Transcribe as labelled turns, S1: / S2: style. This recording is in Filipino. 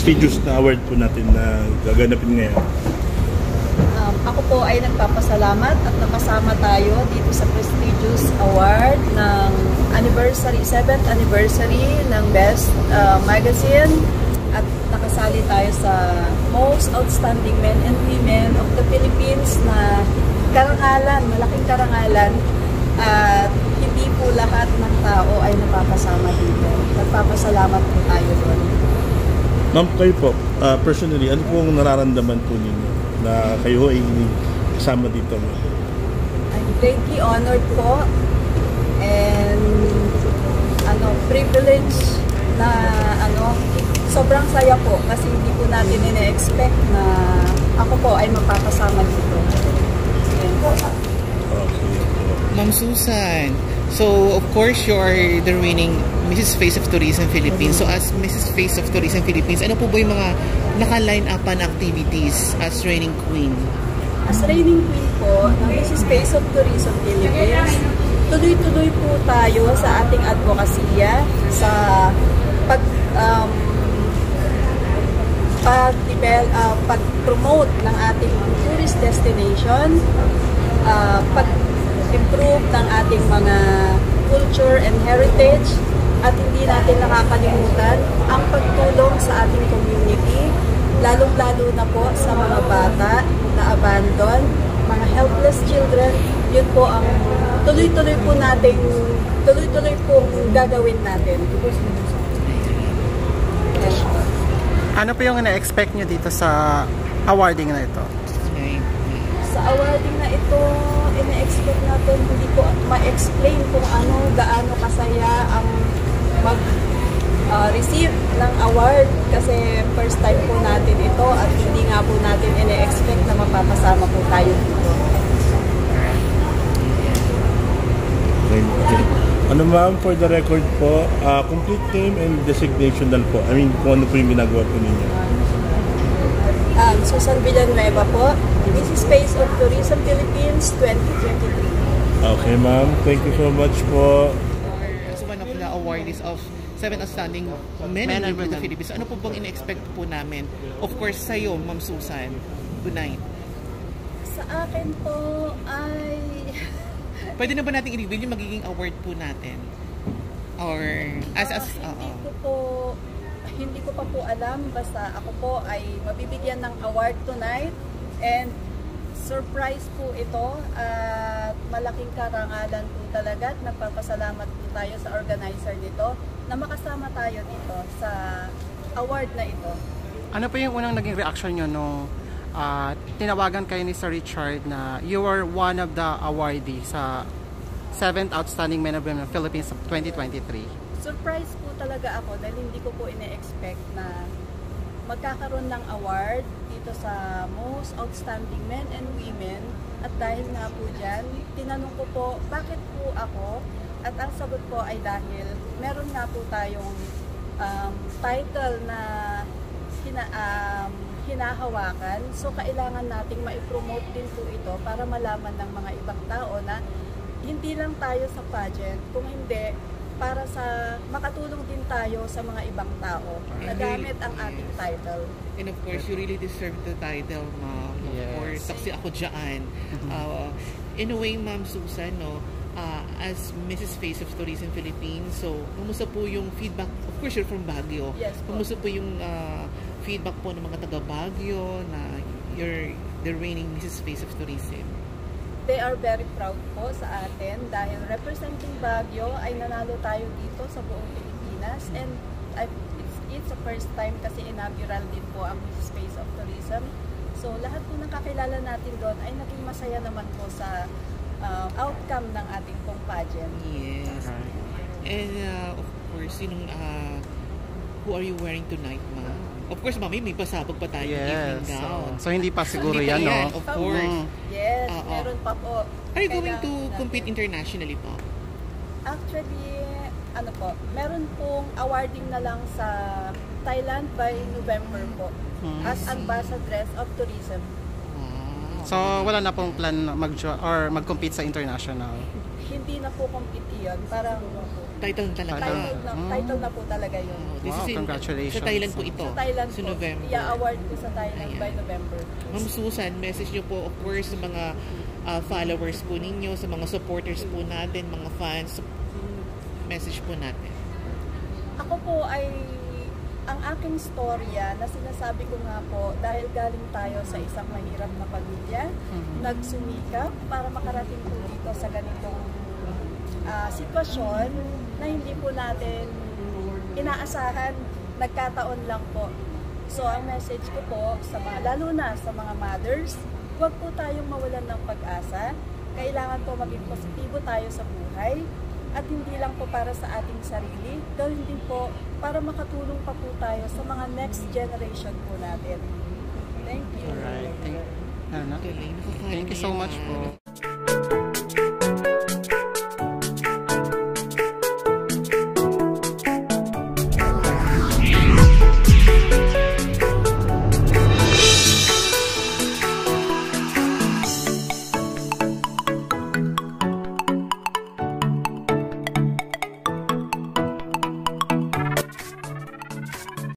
S1: prestigious na award po natin na gaganapin ngayon?
S2: Ako po ay nagpapasalamat at nakasama tayo dito sa prestigious award ng 7th anniversary ng Best Magazine at nakasali tayo sa Most Outstanding Men and Women of the Philippines na karangalan, malaking karangalan at hindi po lahat ng tao ay napapasama dito. Nagpapasalamat po tayo doon.
S1: Ma'am, kayo po, personally, ano pong nararamdaman po ninyo na kayo ay kasama dito?
S2: I'm greatly honored po and privilege na sobrang saya po kasi hindi po natin ina-expect na ako po ay mapapasama dito.
S3: Ma'am Susan, so of course you are the reigning Mrs. Face of Tourism Philippines. So as Mrs. Face of Tourism Philippines, ano po ba yung mga naka-line up na activities as reigning queen?
S2: As reigning queen po ng Mrs. Face of Tourism Philippines, tuloy-tuloy po tayo sa ating advokasya sa pag-promote ng ating tourist destination, pag-improve ng ating mga culture and heritage, at hindi natin nakakalimutan ang pagtulong sa ating community, lalong-lalo na po sa mga bata na abandon, mga helpless children. Yun po ang tuloy-tuloy po gagawin natin.
S4: Ano po yung ina-expect nyo dito sa awarding na ito?
S2: Sa awarding na ito, ina-expect natin, hindi ko ma-explain kung gaano kasaya ang mag-receive ng award kasi first time po natin ito at hindi nga po natin ina-expect na mapapasama po tayo dito.
S1: Ano ma'am, for the record po, complete name and designation dal po. I mean, kung ano po yung ginagawa po ninyo.
S2: Susan Villanueva po, Mrs. Face of Tourism Philippines 2023.
S1: Okay ma'am, thank you so much po.
S3: As one of the awardees of 7 Outstanding Men and Women of the Philippines, ano po bang ina-expect po namin? Of course, sa'yo, Ma'am Susan, tonight.
S2: Sa akin po ay...
S3: Pwede na ba natin i-reveal yung magiging award po natin? Or
S2: hindi ko pa po alam, basta ako po ay mabibigyan ng award tonight and surprise po ito at malaking karangalan po talaga at nagpapasalamat po tayo sa organizer nito na makasama tayo dito sa award na ito.
S4: Ano po yung unang naging reaction nyo nung tinawagan kayo ni Sir Richard na you were one of the awardees sa 7th Outstanding Men and Women of Philippines of 2023?
S2: Surprise po talaga ako dahil hindi ko po ine-expect na magkakaroon ng award dito sa Most Outstanding Men and Women at dahil nga po dyan, tinanong ko po bakit po ako at ang sagot po ay dahil meron nga po tayong title na hinahawakan, so kailangan nating maipromote din po ito para malaman ng mga ibang tao na hindi lang tayo sa pageant, kung hindi para sa makatulong din tayo sa mga ibang tao na gamit ang ating title.
S3: And of course, you really deserve the title, Ma'am. Yes. Of course, saksi ako dyan. In a way, Ma'am Susan, as Mrs. Face of Tourism Philippines, so kumusta po yung feedback? Of course, you're from Baguio.
S2: Yes,
S3: kumusta po yung feedback po ng mga taga Baguio na you're the reigning Mrs. Face of Tourism?
S2: They are very proud po sa atin dahil representing Baguio ay nanalo tayo dito sa buong Pilipinas and it's the first time kasi inaugural din po ang Mrs. Face of Tourism. So lahat po ng kakilala natin doon ay naging masaya naman po sa outcome ng ating pong pageant.
S3: Yes. And of course, who are you wearing tonight, ma'am? Of course, mami, may pasabog pa tayo evening gown.
S4: So hindi pa siguro yan, no?
S3: Of course.
S2: Yes, meron pa po.
S3: Are you going to compete internationally po?
S2: Actually, meron pong awarding na lang sa Thailand by November po as Ambassadress of Tourism.
S3: Wow.
S4: So, wala na pong plan mag-compete sa international?
S2: Hindi na po compete yun. Parang
S3: Title talaga.
S2: title na po talaga yun.
S3: This
S4: Wow,
S3: is
S4: congratulations.
S3: Sa Thailand po ito.
S2: Sa Thailand
S3: Sa
S2: po.
S3: November.
S2: I-award ko sa Thailand
S3: Ayan.
S2: by November.
S3: Ma'am Susan, message niyo po of course sa mga followers po ninyo, sa mga supporters po natin, mga fans, message po natin.
S2: Ako po ay ang aking storya na sinasabi ko nga po dahil galing tayo sa isang mahirap na pamilya, nagsumikap para makarating po dito sa ganitong sitwasyon na hindi po natin inaasahan, nagkataon lang po. So ang message ko po sa mga, lalo na sa mga mothers, huwag po tayong mawalan ng pag-asa. Kailangan po maging positibo tayo sa buhay at hindi lang po para sa ating sarili, gawin din po para makatulong pa po tayo sa mga next generation po natin. Thank you.
S4: Alright.
S3: Tuloy, nakakain
S4: Thank you
S3: na
S4: so
S3: yan,
S4: much po.